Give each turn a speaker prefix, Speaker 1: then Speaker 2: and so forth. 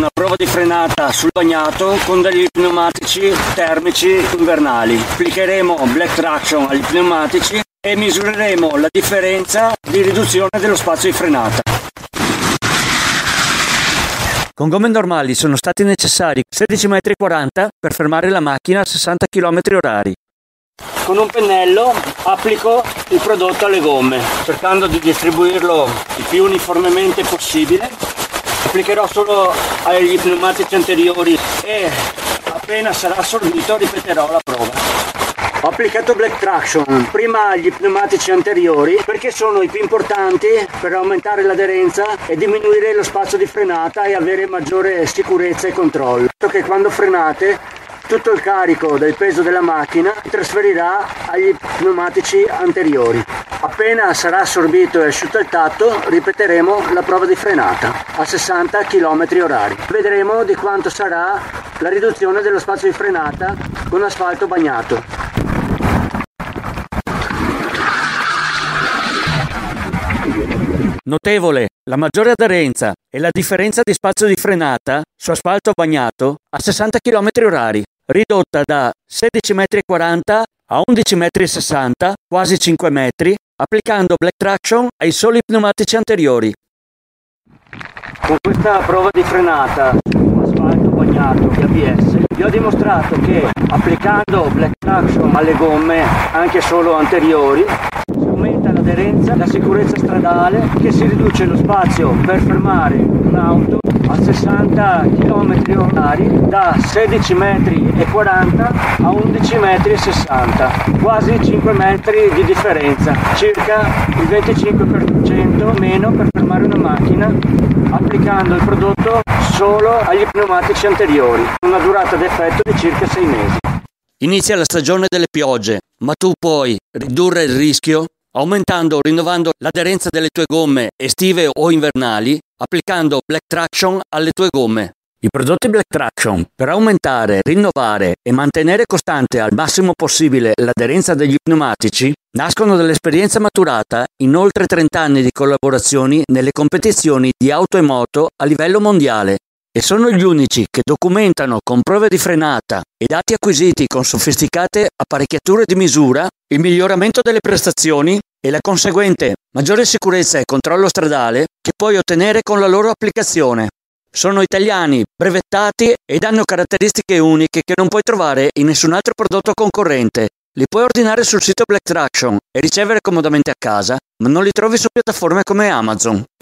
Speaker 1: una prova di frenata sul bagnato con degli pneumatici termici invernali. Applicheremo Black Traction agli pneumatici e misureremo la differenza di riduzione dello spazio di frenata. Con gomme normali sono stati necessari 16,40 m per fermare la macchina a 60 km/h. Con un pennello applico il prodotto alle gomme, cercando di distribuirlo il più uniformemente possibile. Applicherò solo agli pneumatici anteriori e appena sarà assorbito ripeterò la prova. Ho applicato Black Traction prima agli pneumatici anteriori perché sono i più importanti per aumentare l'aderenza e diminuire lo spazio di frenata e avere maggiore sicurezza e controllo. Che quando frenate tutto il carico del peso della macchina si trasferirà agli pneumatici anteriori. Appena sarà assorbito e asciutto il tatto, ripeteremo la prova di frenata a 60 km/h. Vedremo di quanto sarà la riduzione dello spazio di frenata con asfalto bagnato. Notevole la maggiore aderenza e la differenza di spazio di frenata su asfalto bagnato a 60 km/h, ridotta da 16,40 m a 11,60 m, quasi 5 metri, applicando Black Traction ai soli pneumatici anteriori. Con questa prova di frenata su asfalto bagnato di ABS vi ho dimostrato che applicando Black Traction alle gomme anche solo anteriori si aumenta l'aderenza, la sicurezza stradale, che si riduce lo spazio per fermare un'auto a 60 km/h da 16,40 m a 11,60 m, quasi 5 metri di differenza, circa il 25% meno per fermare una macchina applicando il prodotto solo agli pneumatici anteriori, una durata d'effetto di circa 6 mesi. Inizia la stagione delle piogge, ma tu puoi ridurre il rischio aumentando o rinnovando l'aderenza delle tue gomme estive o invernali, applicando Black Traction alle tue gomme. I prodotti Black Traction, per aumentare, rinnovare e mantenere costante al massimo possibile l'aderenza degli pneumatici, nascono dall'esperienza maturata in oltre 30 anni di collaborazioni nelle competizioni di auto e moto a livello mondiale, e sono gli unici che documentano con prove di frenata e dati acquisiti con sofisticate apparecchiature di misura il miglioramento delle prestazioni e la conseguente maggiore sicurezza e controllo stradale che puoi ottenere con la loro applicazione. Sono italiani, brevettati ed hanno caratteristiche uniche che non puoi trovare in nessun altro prodotto concorrente. Li puoi ordinare sul sito Black Traction e ricevere comodamente a casa, ma non li trovi su piattaforme come Amazon.